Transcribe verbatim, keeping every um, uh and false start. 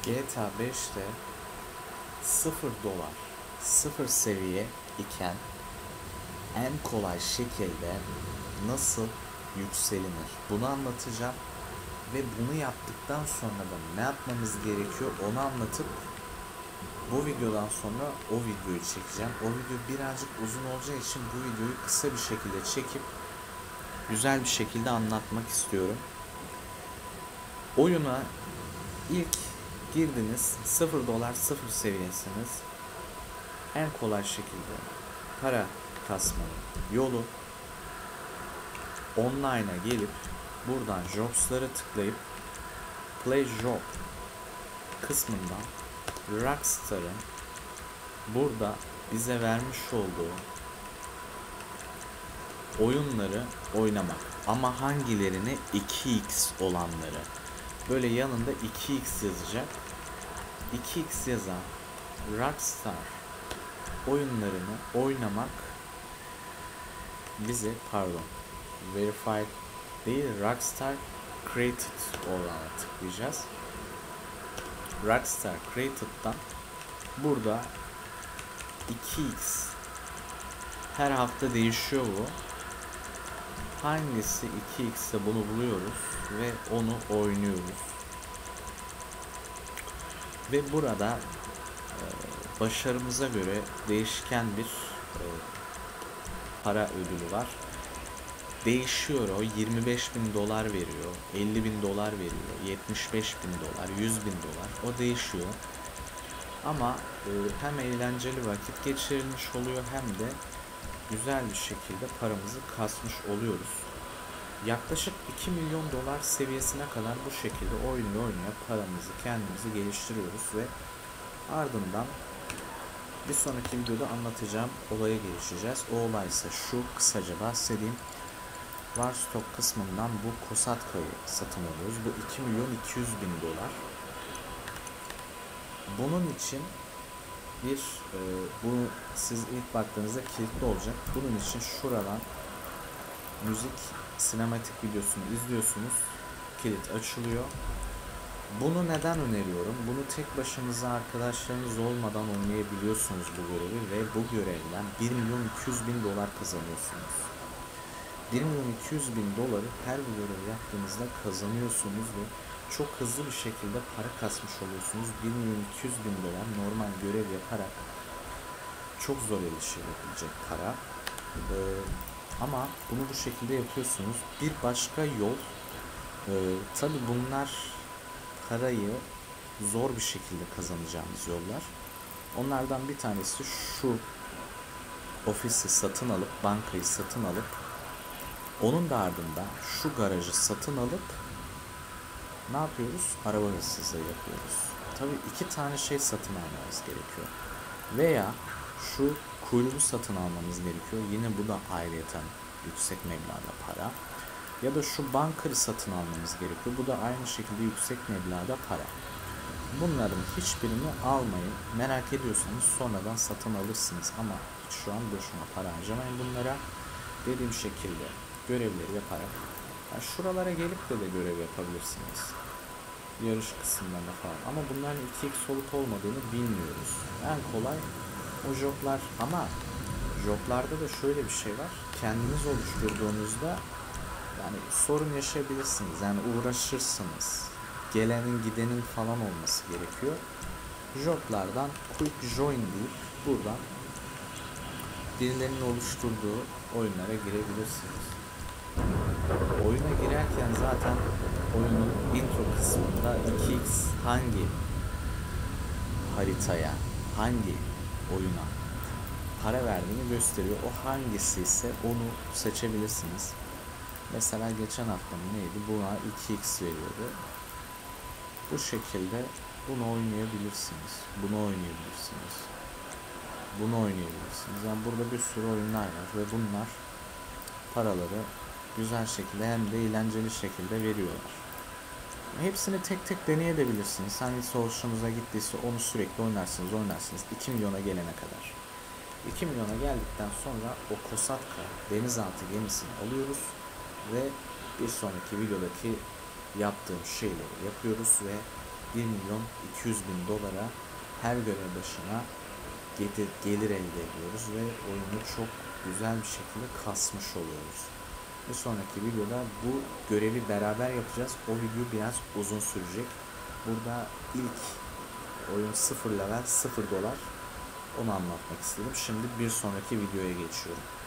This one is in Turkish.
G T A beşte sıfır dolar, sıfır seviye iken en kolay şekilde nasıl yükselilir? Bunu anlatacağım ve bunu yaptıktan sonra da ne yapmamız gerekiyor onu anlatıp bu videodan sonra o videoyu çekeceğim. O video birazcık uzun olacağı için bu videoyu kısa bir şekilde çekip güzel bir şekilde anlatmak istiyorum. Oyuna ilk girdiniz, sıfır dolar sıfır seviyesiniz. En kolay şekilde para kasmanın yolu online'a gelip buradan jobs'lara tıklayıp play job kısmından Rockstar'ın burada bize vermiş olduğu oyunları oynamak, ama hangilerini? iki x olanları. Böyle yanında iki x yazacak. iki x yazan Rockstar oyunlarını oynamak bize, pardon, verified değil, Rockstar Created olana tıklayacağız. Rockstar Created'dan burada iki x her hafta değişiyor bu. Hangisi iki x'te bunu buluyoruz ve onu oynuyoruz. Ve burada e, başarımıza göre değişken bir e, para ödülü var. Değişiyor o. yirmi beş bin dolar veriyor, elli bin dolar veriyor, yetmiş beş bin dolar, yüz bin dolar. O değişiyor. Ama e, hem eğlenceli vakit geçirilmiş oluyor hem de güzel bir şekilde paramızı kasmış oluyoruz. Yaklaşık iki milyon dolar seviyesine kadar bu şekilde oynuyor oynuyor paramızı, kendimizi geliştiriyoruz ve ardından bir sonraki videoda anlatacağım olaya gelişeceğiz. O olay ise şu, kısaca bahsedeyim. Warstock kısmından bu Kosatka'yı satın alıyoruz. Bu iki milyon iki yüz bin dolar. Bunun için bir e, bu siz ilk baktığınızda kilitli olacak. Bunun için şuradan müzik sinematik videosunu izliyorsunuz. Kilit açılıyor. Bunu neden öneriyorum? Bunu tek başınıza, arkadaşlarınız olmadan oynayabiliyorsunuz bu görevi ve bu görevden bir milyon iki yüz bin dolar kazanıyorsunuz. bir milyon iki yüz bin doları her bir görev yaptığınızda kazanıyorsunuz ve çok hızlı bir şekilde para kasmış oluyorsunuz. bir milyon iki yüz bin dolar normal görev yaparak çok zor erişilebilecek para. Ee, ama bunu bu şekilde yapıyorsunuz. Bir başka yol, e, tabi bunlar parayı zor bir şekilde kazanacağımız yollar. Onlardan bir tanesi şu: ofisi satın alıp, bankayı satın alıp, onun da ardından şu garajı satın alıp ne yapıyoruz? Araba hırsızlığı yapıyoruz. Tabii iki tane şey satın almamız gerekiyor. Veya şu kuyruğu satın almamız gerekiyor. Yine bu da ayrıyeten yüksek meblağda para. Ya da şu bunker'ı satın almamız gerekiyor. Bu da aynı şekilde yüksek meblağda para. Bunların hiçbirini almayın. Merak ediyorsanız sonradan satın alırsınız ama hiç şu an boşuna para harcamayın bunlara. Dediğim şekilde görevleri yaparak, yani şuralara gelip de de görev yapabilirsiniz. Yarış kısımlarında falan. Ama bunların iki x olup olmadığını bilmiyoruz. En kolay o joblar, ama joblarda da şöyle bir şey var. Kendiniz oluşturduğunuzda yani sorun yaşayabilirsiniz. Yani uğraşırsınız. Gelenin gidenin falan olması gerekiyor. Joblardan quick join deyip buradan birilerinin oluşturduğu oyunlara girebilirsiniz. Oyuna girerken zaten oyunun intro kısmında iki x hangi haritaya, hangi oyuna para verdiğini gösteriyor. O hangisi ise onu seçebilirsiniz. Mesela geçen hafta neydi? Buna iki x veriyordu. Bu şekilde bunu oynayabilirsiniz. Bunu oynayabilirsiniz. Bunu oynayabilirsiniz. Yani burada bir sürü oyunlar var ve bunlar paraları güzel şekilde hem de eğlenceli şekilde veriyorlar. Hepsini tek tek deneyebilirsiniz. Hangisi hoşunuza gittiyse onu sürekli oynarsınız, oynarsınız. iki milyona gelene kadar. iki milyona geldikten sonra o Kosatka denizaltı gemisini alıyoruz ve bir sonraki videodaki yaptığım şeyleri yapıyoruz ve bir milyon iki yüz bin dolara her görev başına gelir, gelir elde ediyoruz ve oyunu çok güzel bir şekilde kasmış oluyoruz. Bir sonraki videoda bu görevi beraber yapacağız. O video biraz uzun sürecek. Burada ilk oyun sıfır level sıfır dolar, onu anlatmak istedim. Şimdi bir sonraki videoya geçiyorum.